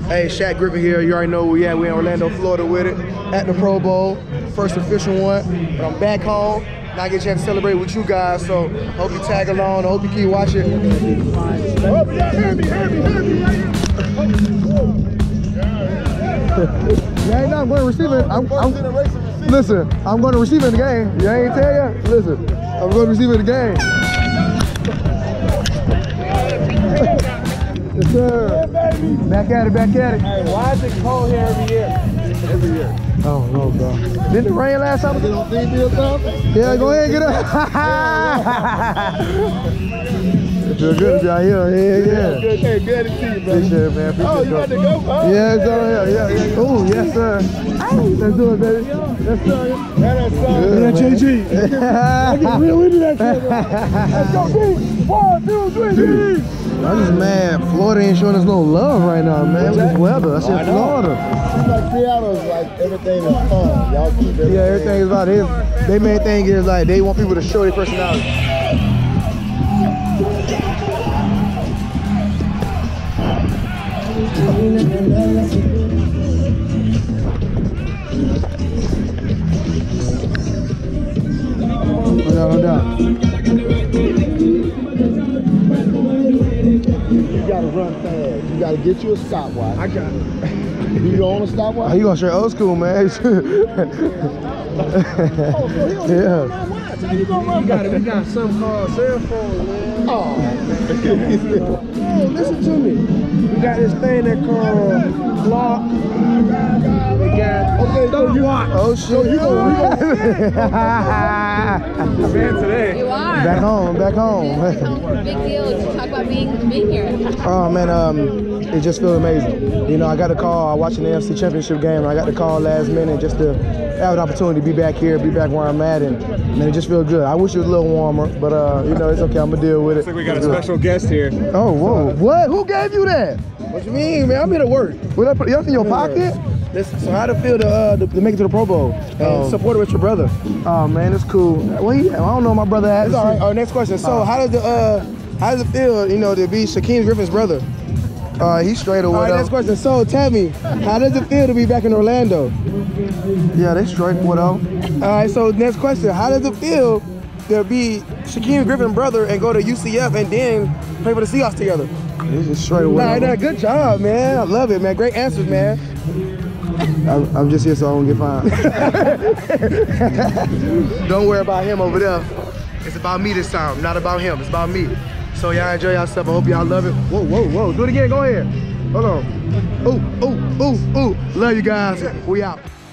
Hey, Shaq Griffin here. You already know where we at. We in Orlando, Florida with it. At the Pro Bowl. First official one. But I'm back home. Now I get a chance to celebrate with you guys. So hope you tag along. I hope you keep watching. Yeah, ain't I'm going to receive it. Listen, I'm going to receive it in the game. You ain't tell you? Listen, I'm going to receive it in the game. Yes, sir. Back at it, back at it. Hey, why is it cold here every year? Every year. Oh, no, bro. Didn't it rain last summer? Yeah, go ahead and get up. It feels good to be out here. Yeah. Good to see you, bro. Appreciate it, man. Oh, you about to go? Huh? Yeah, it's all right. Yeah. Oh, yes, sir. Let's do it, baby. Yes, sir. That's JG. I get real into that shit. Let's go, D. 1, 2, 3, D. I'm just mad. Florida ain't showing us no love right now, man. With this weather. I said Florida. Seems like Seattle's like everything is fun. Y'all keep everything. Yeah, everything is about it. Their main thing is like they want people to show their personality. No doubt. You gotta run fast. You gotta get you a stopwatch. I got it. Do you own a stopwatch? Oh, you going straight old school, man. Yeah. How you gonna run? We got something called cell phone, man. Oh, listen to me. We got this thing that called clock. We got stopwatch. Oh shit. So you gonna man today. You are. Back home. Big deal to talk about being here. Oh man, it just feels amazing. You know, I got a call. I watching the NFC Championship game, and I got the call last minute just to have an opportunity to be back here, be back where I'm at, and man, it just feels good. I wish it was a little warmer, but you know, it's okay. I'm gonna deal with it. Looks like we got a special guest here. Oh, whoa! What? Who gave you that? What you mean, man? I'm here to work. What I put you in your pocket? Listen, so how'd it feel to make it to the Pro Bowl? Support it with your brother. Oh man, it's cool. Well, I don't know my brother. It's all right. All right, next question. So how does it feel, you know, to be Shaquem Griffin's brother? He's straight away. All right, next question. So tell me, how does it feel to be back in Orlando? Yeah, they straight with All right, so next question. How does it feel to be Shaquem Griffin's brother and go to UCF and then play for the Seahawks together? He's just straight away. Nah, good job, man. I love it, man. Great answers, man. I'm just here so I don't get fined. Don't worry about him over there. It's about me this time, not about him. It's about me. So y'all enjoy yourself. I hope y'all love it. Whoa, whoa, whoa. Do it again. Go ahead. Hold on. Ooh, ooh, ooh, ooh. Love you guys. We out.